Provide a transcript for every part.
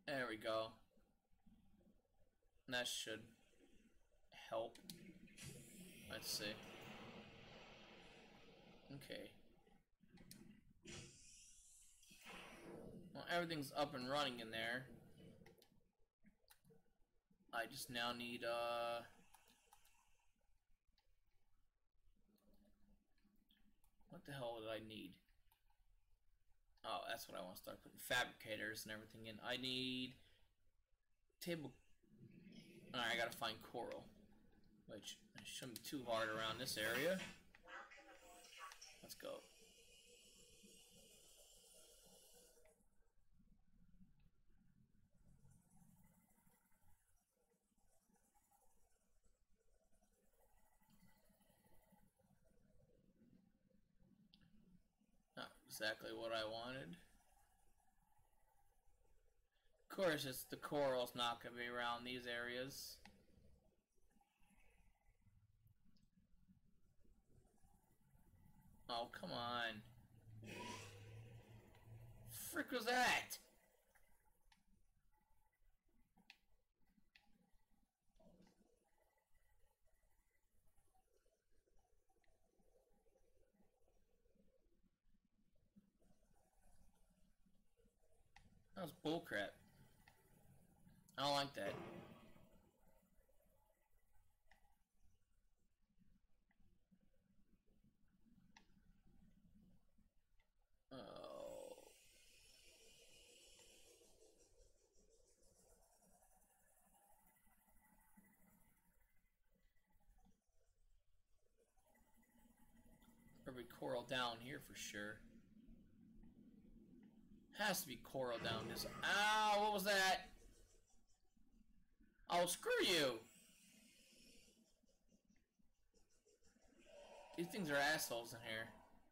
There we go. That should help. Let's see. Okay. Well, everything's up and running in there. I just now need, what the hell did I need? Oh, that's what I want to start putting fabricators and everything in. I need table. Alright, I gotta find coral, which shouldn't be too hard around this area. Let's go. Not exactly what I wanted. Of course, it's the coral's not gonna be around these areas. Oh, come on. Frick was that? That was bullcrap. I don't like that. Oh. There'll be coral down here for sure. Has to be coral down this. Ow, what was that? Oh, screw you! These things are assholes in here.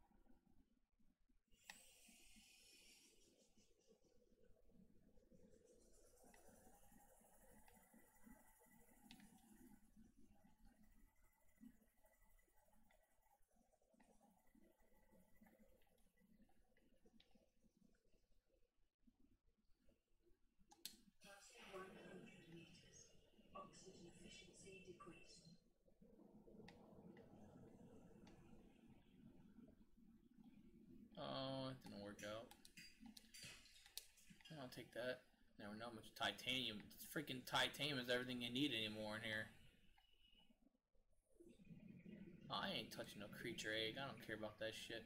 Oh, it didn't work out. I'll take that. Never know how much titanium. Freaking titanium is everything you need anymore in here. Oh, I ain't touching no creature egg. I don't care about that shit.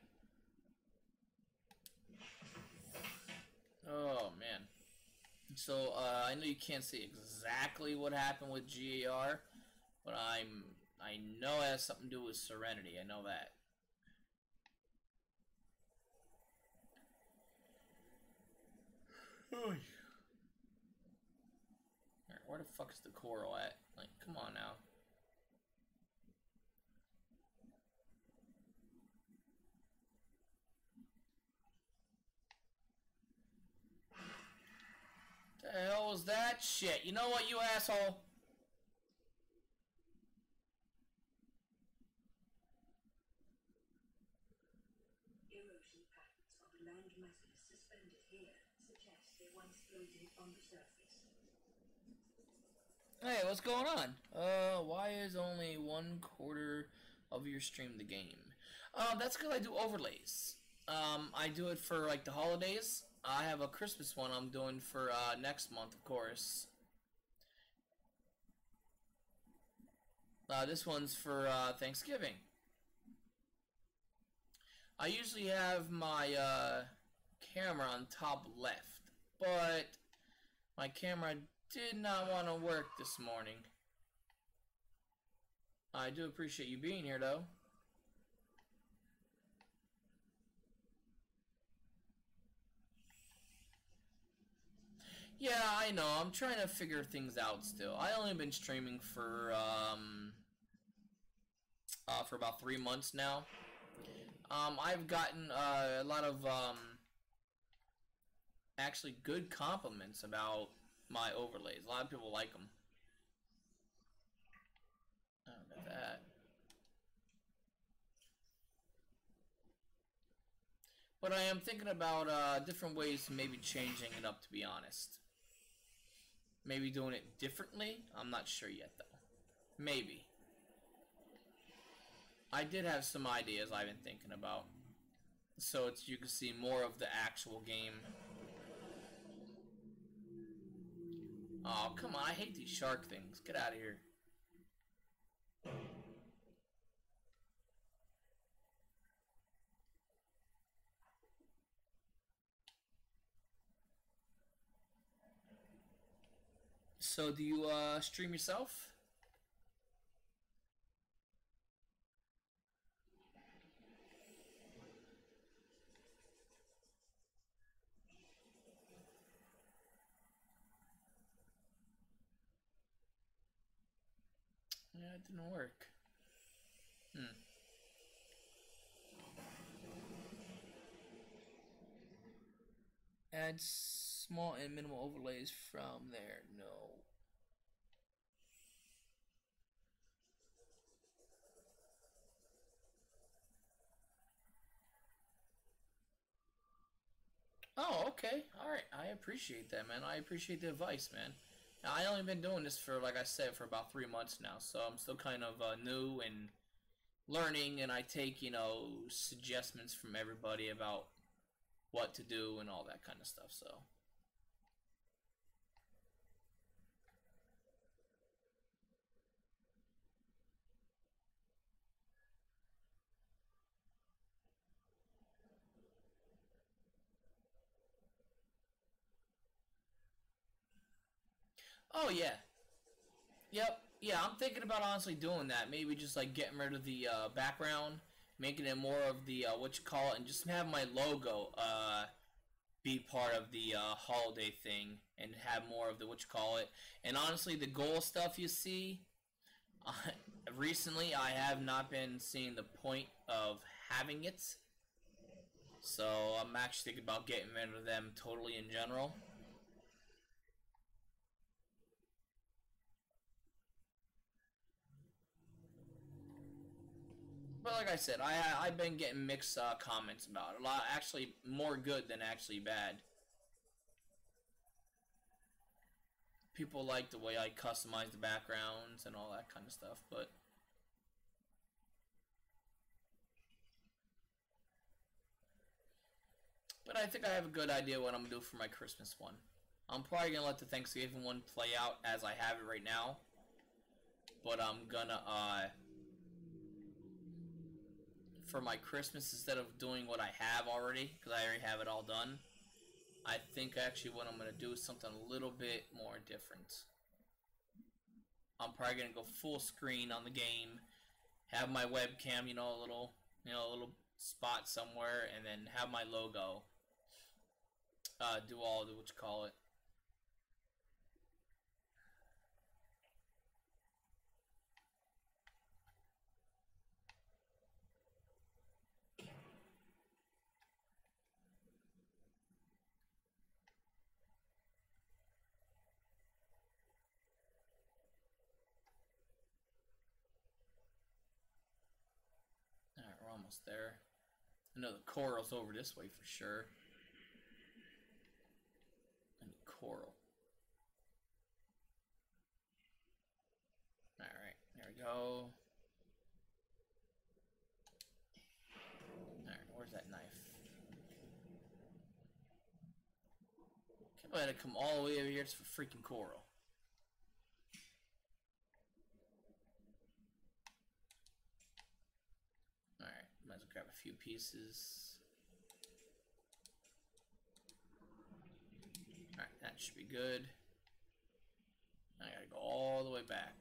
Oh, man. So, I know you can't see exactly what happened with GAR, but I know it has something to do with Serenity. I know that. Alright, where the fuck is the coral at? Like, come on now. The hell was that shit? You know what, you asshole? Erosion patterns of the land masses suspended here suggest they once floated on the surface. Hey, what's going on? Why is only 1/4 of your stream the game? That's because I do overlays. I do it for like the holidays. I have a Christmas one I'm doing for next month, of course. This one's for Thanksgiving. I usually have my camera on top left, but my camera did not want to work this morning. I do appreciate you being here, though. Yeah, I know. I'm trying to figure things out still. I only been streaming for about 3 months now. I've gotten a lot of actually good compliments about my overlays. A lot of people like them. Oh, look at that. But I am thinking about different ways to maybe changing it up, to be honest. Maybe doing it differently. I'm not sure yet, though. Maybe. I did have some ideas I've been thinking about. So it's, you can see more of the actual game. Oh, come on. I hate these shark things. Get out of here. So do you stream yourself? Yeah, it didn't work. Add small and minimal overlays from there. No. Oh, okay. Alright. I appreciate that, man. I appreciate the advice, man. Now, I only been doing this for, like I said, for about 3 months now, so I'm still kind of new and learning, and I take, you know, suggestions from everybody about what to do and all that kind of stuff, so. Oh, yeah. Yep. Yeah, I'm thinking about honestly doing that. Maybe just like getting rid of the background, making it more of the what you call it, and just have my logo be part of the holiday thing, and have more of the what you call it. And honestly, the goal stuff you see, uh, recently I have not been seeing the point of having it. So I'm actually thinking about getting rid of them totally in general. But like I said, I've been getting mixed comments about it. A lot, actually, more good than actually bad. People like the way I customize the backgrounds and all that kind of stuff, but I think I have a good idea what I'm gonna do for my Christmas one. I'm probably gonna let the Thanksgiving one play out as I have it right now, but I'm gonna for my Christmas, instead of doing what I have already, because I already have it all done, I think actually what I'm going to do is something a little bit more different. I'm probably going to go full screen on the game, have my webcam, a little spot somewhere, and then have my logo. Do all the what you call it. Alright, we're almost there. I know the coral's over this way for sure. I need coral. Alright, there we go. Alright, where's that knife? Can't let it come all the way over here just for freaking coral. Alright, might as well grab a few pieces. Alright, that should be good. I gotta go all the way back.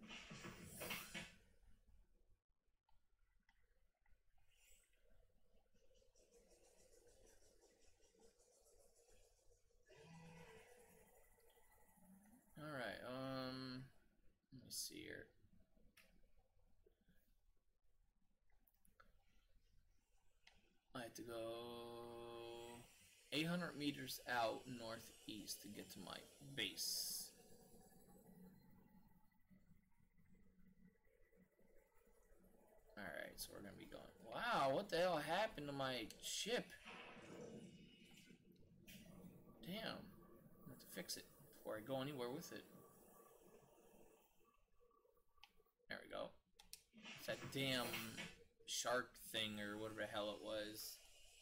Alright, let me see here. I have to go 800 meters out northeast to get to my base. Alright, so we're gonna be going. Wow, what the hell happened to my ship? Damn, I have to fix it. before I go anywhere with it. There we go. It's that damn shark thing or whatever the hell it was.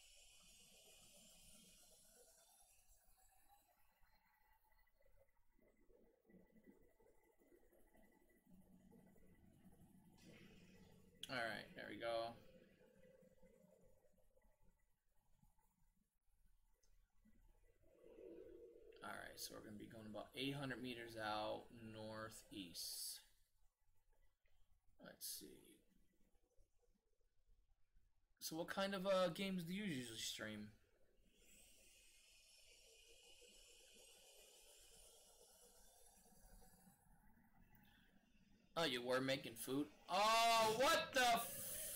Alright, there we go. Alright, so we're going to be going about 800 meters out northeast. Let's see. So what kind of games do you usually stream? Oh, you were making food? Oh, what the f...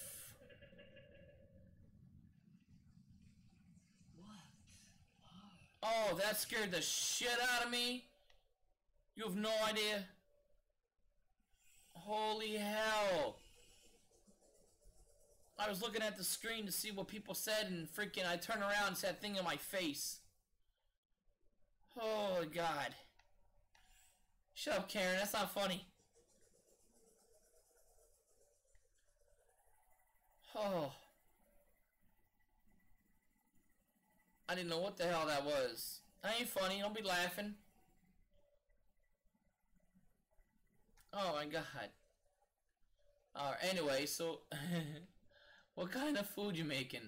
Oh, that scared the shit out of me. You have no idea. Holy hell. I was looking at the screen to see what people said and freaking I turned around and said that thing in my face. Oh, God. Shut up, Karen. That's not funny. Oh. I didn't know what the hell that was. That ain't funny. Don't be laughing. Oh my God. Alright, anyway, so what kind of food you making?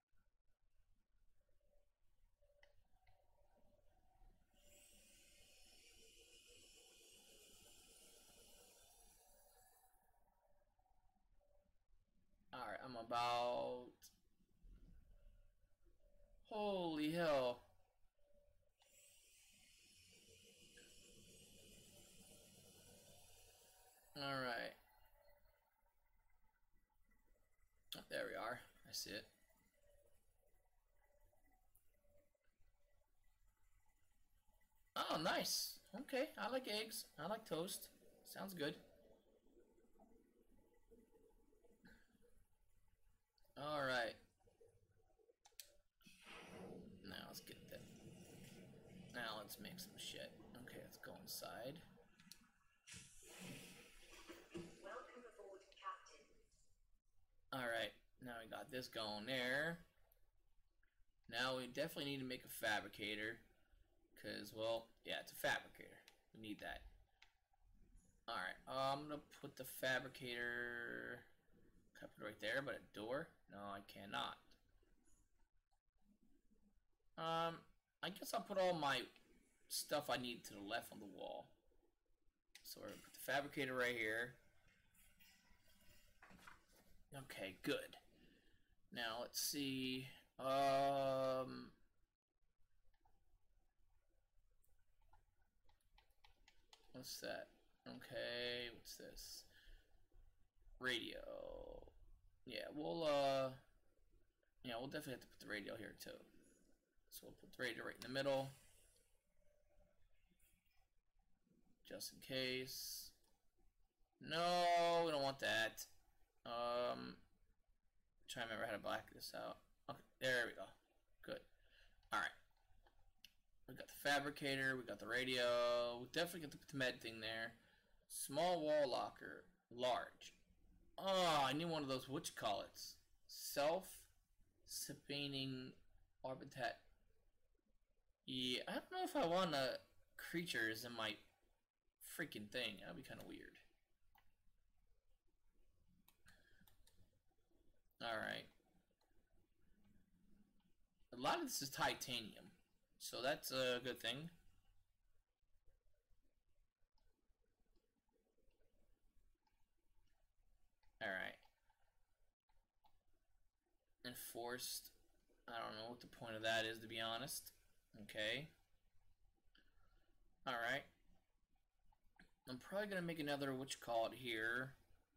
Alright, I'm about... Holy hell. Alright. Oh, there we are. I see it. Oh, nice. Okay, I like eggs. I like toast. Sounds good. Alright. Now let's get that. Now let's make some shit. Okay, let's go inside. Welcome aboard, Captain. Alright, now we got this going there. Now we definitely need to make a fabricator. Because, well, yeah, it's a fabricator. We need that. Alright, I'm going to put the fabricator... Can I put it right there, but a door? No, I cannot. I guess I'll put all my stuff I need to the left on the wall. So we're going to put the fabricator right here. Okay, good. Now, let's see. What's that? Okay, what's this? Radio. Yeah, we'll definitely have to put the radio here too. So we'll put the radio right in the middle. Just in case. No, we don't want that. Try to remember how to black this out. Okay, there we go. Good. Alright. We got the fabricator, we got the radio. We definitely got to put the med thing there. Small wall locker. Large. Oh, I need one of those, what you call it? Self-sustaining orbitat. Yeah, I don't know if I want creatures in my freaking thing. That'd be kind of weird. Alright. A lot of this is titanium, so that's a good thing. Alright. Enforced. I don't know what the point of that is, to be honest. Okay. Alright. I'm probably going to make another, what you call it, here.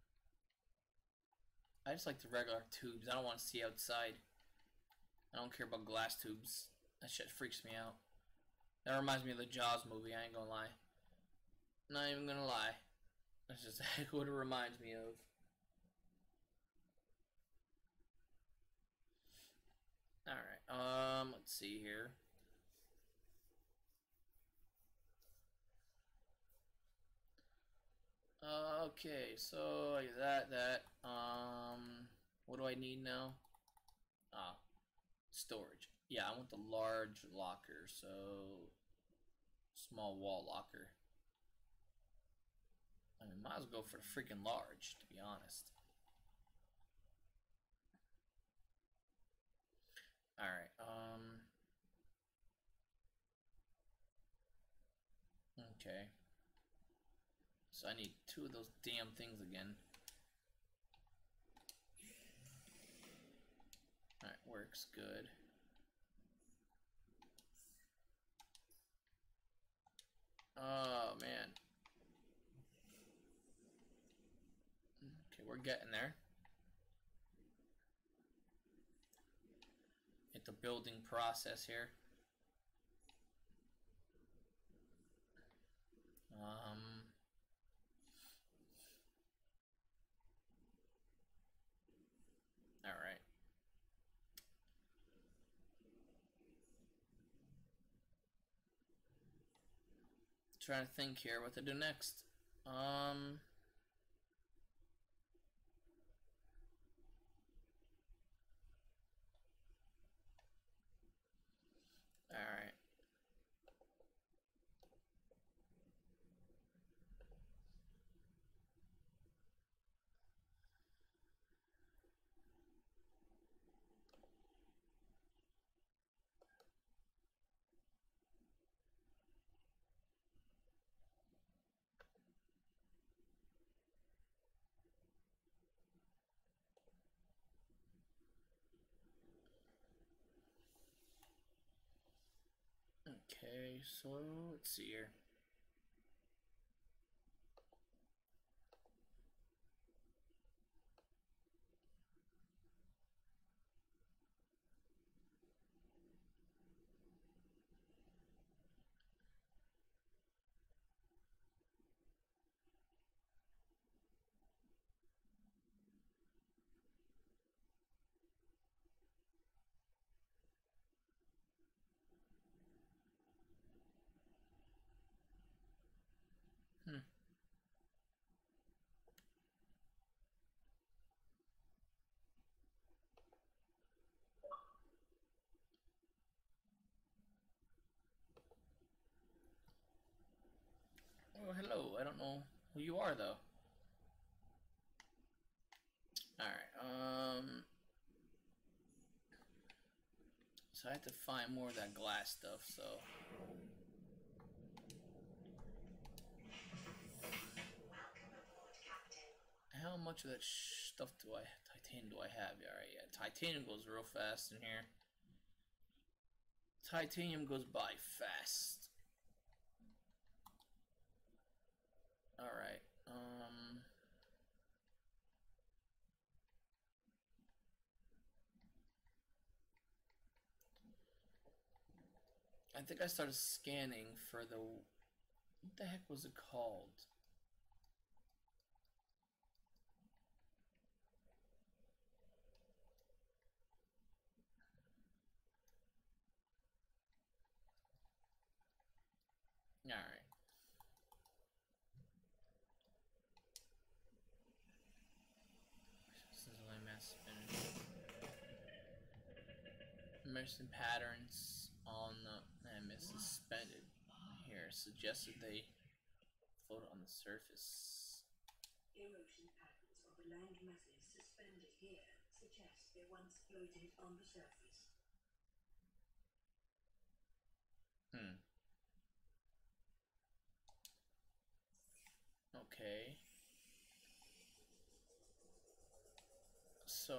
I just like the regular tubes. I don't want to see outside. I don't care about glass tubes. That shit freaks me out. That reminds me of the Jaws movie, I ain't gonna lie. Not even gonna lie. That's just what it reminds me of. Alright, let's see here. Okay, so that. What do I need now? Ah, storage. Yeah, I want the large locker, so small wall locker. I mean, might as well go for the freaking large, to be honest. Alright, okay. So I need 2 of those damn things again. Alright, works good. Oh, man. Okay, we're getting there. At the building process here. Alright. Trying to think here what to do next. Alright. Okay, so let's see here. Hmm. Oh, hello. I don't know who you are, though. Alright, so I have to find more of that glass stuff, so... How much of that stuff do I... Titanium do I have? Alright, yeah. Titanium goes real fast in here. Titanium goes by fast. Alright, I think I started scanning for the... What the heck was it called? Alright. Emerson patterns on the MS suspended here suggested they float on the surface. Erosion patterns of the land masses suspended here suggest they once floated on the surface. Okay. So...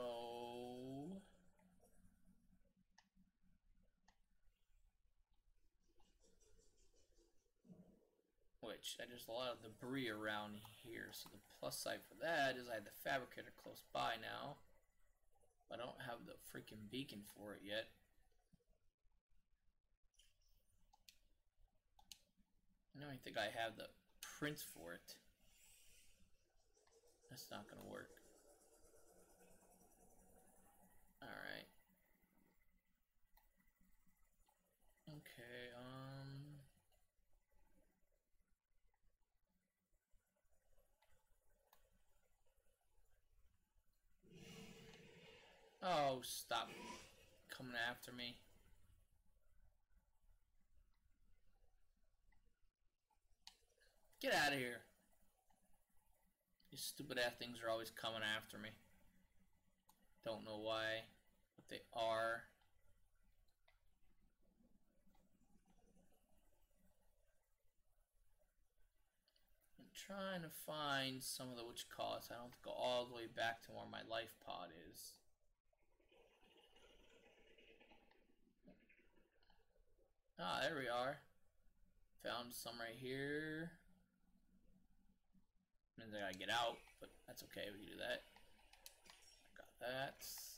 Which, there's a lot of debris around here, so the plus side for that is I have the fabricator close by now. I don't have the freaking beacon for it yet. I don't think I have the prints for it. That's not gonna work. Alright. Okay, Oh, stop coming after me. Get out of here. These stupid ass things are always coming after me. Don't know why, but they are. I'm trying to find some of the witch calls. I don't have to go all the way back to where my life pod is. Ah, there we are. Found some right here. Means I gotta get out, but that's okay, we can do that. Got that.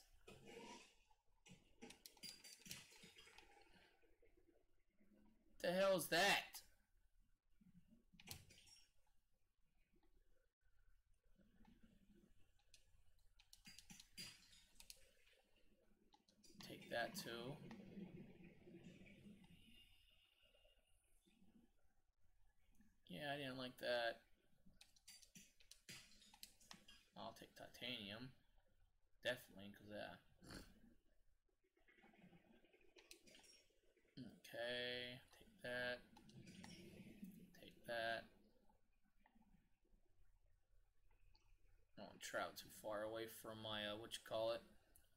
What the hell is that? Take that too. Yeah, I didn't like that. I'll take titanium. Definitely, because okay, take that. Take that. I don't want to travel too far away from my, what you call it.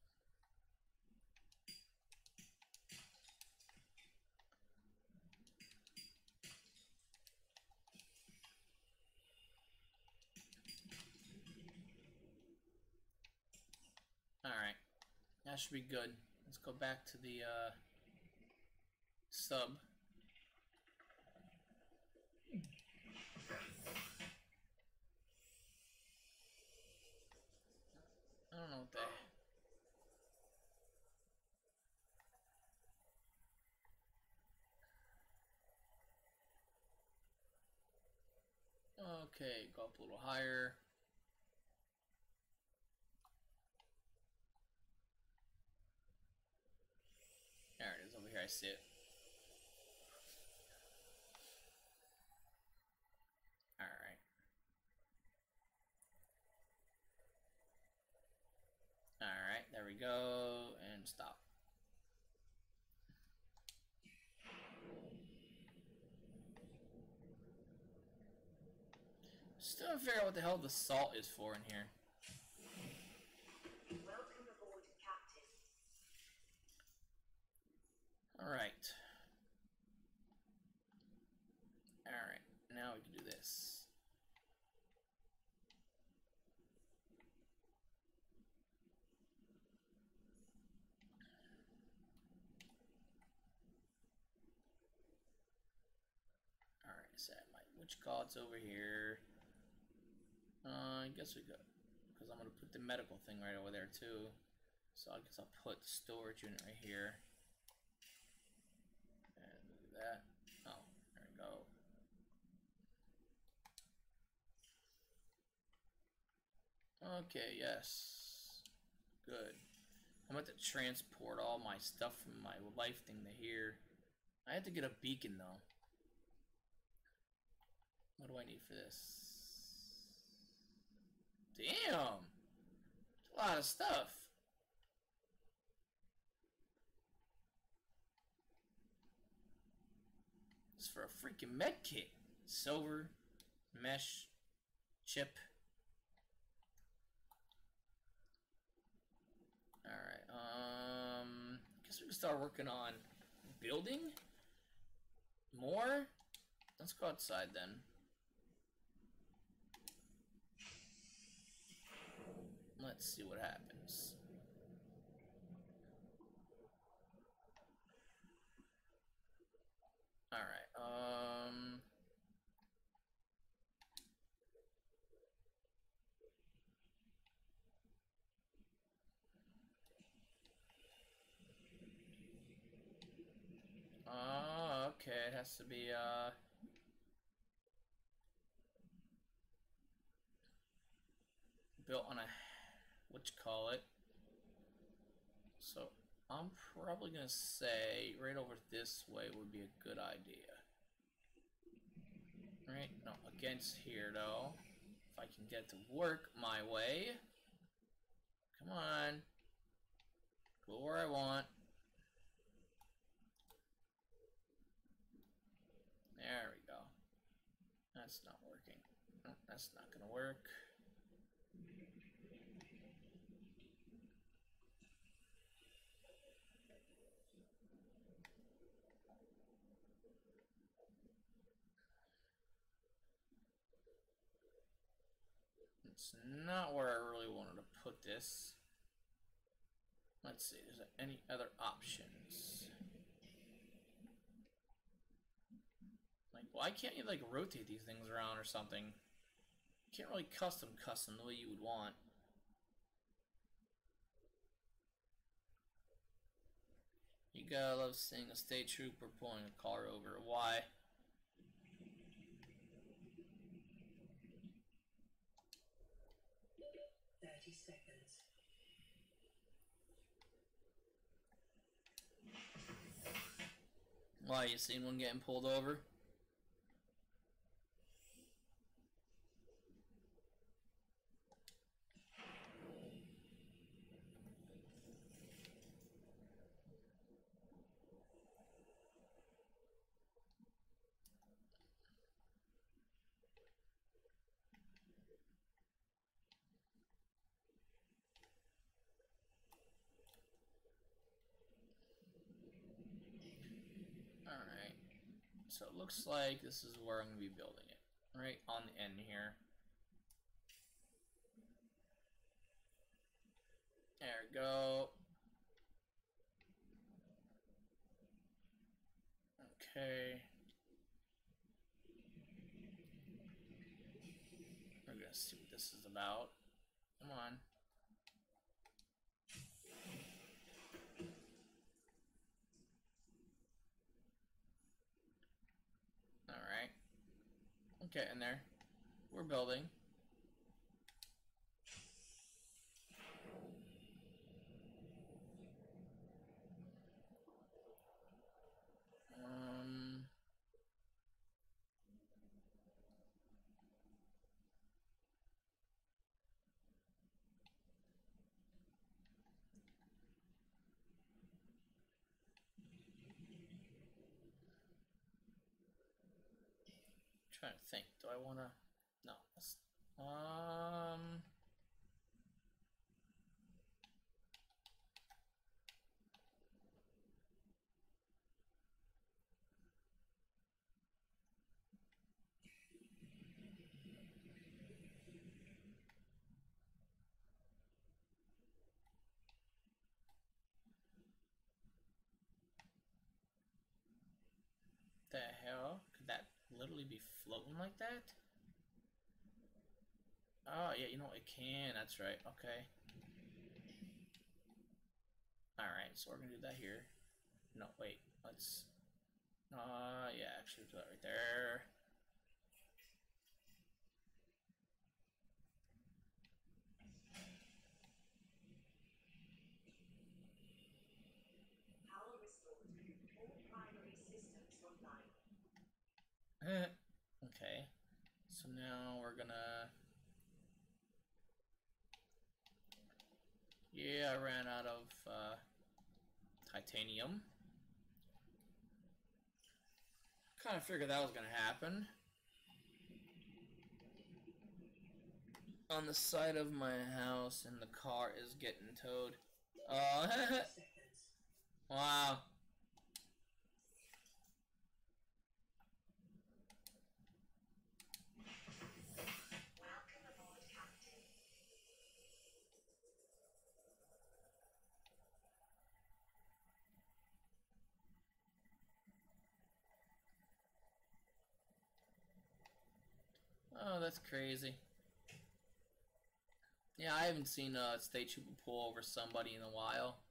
Alright. That should be good. Let's go back to the, sub. I don't know what the... Okay, go up a little higher. There it is, over here, I see it. Alright. Alright, there we go, and stop. Still don't figure out what the hell the salt is for in here. Welcome aboard, Captain. Alright. Alright, now we can do this. Alright, so my witch god's over here. I guess we go, because I'm going to put the medical thing right over there too. So I guess I'll put the storage unit right here. And do that. Oh, there we go. Okay, yes. Good. I'm about to transport all my stuff from my life thing to here. I have to get a beacon though. What do I need for this? Damn! That's a lot of stuff. It's for a freaking med kit. Silver, mesh, chip. Alright, guess we can start working on building more. Let's go outside then. Let's see what happens. Alright, okay, it has to be, built on a, what you call it. So I'm probably gonna say right over this way would be a good idea. Right, no, against here though. If I can get it to work my way. Come on. Go where I want. There we go. That's not working. No, that's not gonna work. It's not where I really wanted to put this. Let's see, is there any other options? Like, why can't you like rotate these things around or something? You can't really custom the way you would want. You gotta love seeing a state trooper pulling a car over. Why? Seconds. Why, you seen one getting pulled over? Alright. So it looks like this is where I'm going to be building it. Right on the end here. There we go. Okay. We're gonna see what this is about. Come on. Alright. Okay, in there. We're building. Trying to think. Do I wanna? No. The hell? Could that literally be floating like that? Oh, yeah, you know, it can. That's right. Okay. Alright, so we're gonna do that here. No, wait. Let's... yeah, actually do that right there. Power restored. All primary systems online. Okay. So now we're gonna... Yeah, I ran out of titanium. Kind of figured that was gonna happen. On the side of my house, and the car is getting towed. Wow. Welcome aboard, Captain. Oh, that's crazy. Yeah, I haven't seen a state trooper pull over somebody in a while.